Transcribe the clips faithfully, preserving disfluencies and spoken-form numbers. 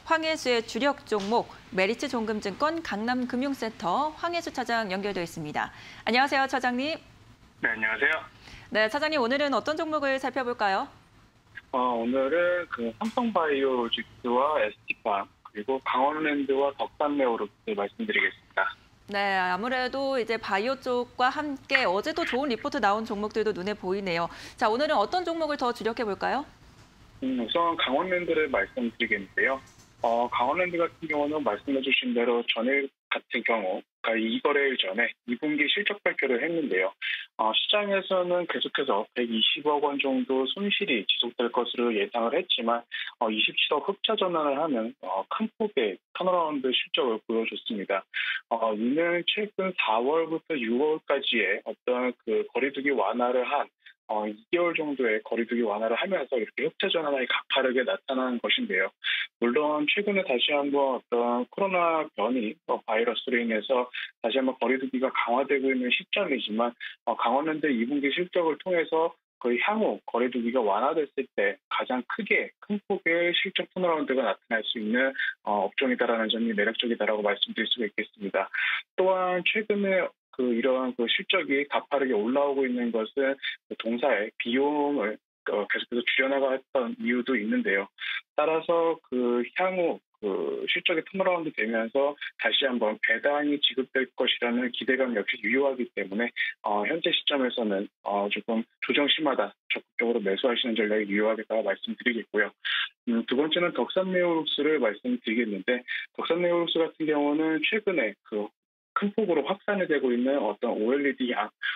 황혜수의 주력 종목 메리츠 종금증권 강남금융센터 황혜수 차장 연결되어 있습니다. 안녕하세요, 차장님. 네, 안녕하세요. 네, 차장님 오늘은 어떤 종목을 살펴볼까요? 어, 오늘은 그 삼성바이오로직스와 에스티팜 그리고 강원랜드와 덕산네오로스 말씀드리겠습니다. 네, 아무래도 이제 바이오 쪽과 함께 어제도 좋은 리포트 나온 종목들도 눈에 보이네요. 자, 오늘은 어떤 종목을 더 주력해 볼까요? 음, 우선 강원랜드를 말씀드리겠는데요. 어, 강원랜드 같은 경우는 말씀해주신 대로 전일 같은 경우, 그러니까 이 거래일 전에 이 분기 실적 발표를 했는데요. 어, 시장에서는 계속해서 백이십억 원 정도 손실이 지속될 것으로 예상을 했지만 어, 이십칠억 흑자 전환을 하는 어, 큰 폭의 턴어라운드 실적을 보여줬습니다. 어, 이는 최근 사월부터 유월까지의 어떤 그 거리두기 완화를 한 어, 이 개월 정도의 거리두기 완화를 하면서 이렇게 흑자 전환이 가파르게 나타나는 것인데요. 물론 최근에 다시 한번 어떤 코로나 변이 어, 바이러스로 인해서 다시 한번 거리두기가 강화되고 있는 시점이지만 어, 강원랜드 이 분기 실적을 통해서 그 향후 거리두기가 완화됐을 때 가장 크게 큰 폭의 실적 턴어라운드가 나타날 수 있는 어, 업종이다라는 점이 매력적이다라고 말씀드릴 수가 있겠습니다. 또한 최근에 그 이러한 그 실적이 가파르게 올라오고 있는 것은 그 동사의 비용을 어, 계속해서 줄여나갔던 이유도 있는데요. 따라서 그 향후 그 실적이 턴어라운드 되면서 다시 한번 배당이 지급될 것이라는 기대감 역시 유효하기 때문에 어, 현재 시점에서는 어, 조금 조정 심하다, 적극적으로 매수하시는 전략이 유효하겠다고 말씀드리겠고요. 음, 두 번째는 덕산네오룩스를 말씀드리겠는데 덕산네오룩스 같은 경우는 최근에 그 큰 폭으로 확산이 되고 있는 어떤 오엘이디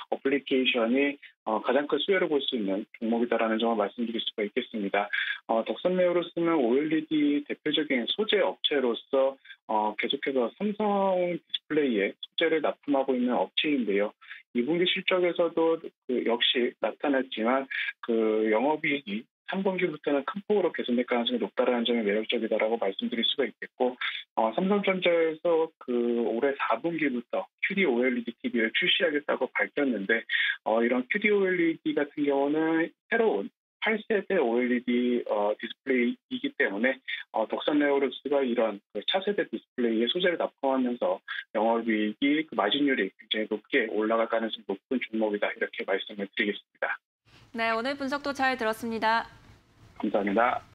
어플리케이션이 어, 가장 큰 수혜를 볼 수 있는 종목이다라는 점을 말씀드릴 수가 있겠습니다. 어, 덕산네오룩스는 오엘이디 대표적인 소재 업체로서 어, 계속해서 삼성 디스플레이에 소재를 납품하고 있는 업체인데요. 이 분기 실적에서도 그 역시 나타났지만 그 영업이익이 삼 분기부터는 큰 폭으로 개선될 가능성이 높다는 점이 매력적이다라고 말씀드릴 수가 있겠고, 어, 삼성전자에서 그 올해 사 분기부터 큐디 오엘이디 티비를 출시하겠다고 밝혔는데, 어, 이런 큐디 오엘이디 같은 경우는 새로운 팔 세대 오엘이디 어, 디스플레이이기 때문에 어, 덕산네오룩스가 이런 그 차세대 디스플레이에 소재를 납품하면서 영업이익이 그 마진율이 굉장히 높게 올라갈 가능성이 높은 종목이다 이렇게 말씀을 드리겠습니다. 네, 오늘 분석도 잘 들었습니다. 감사합니다.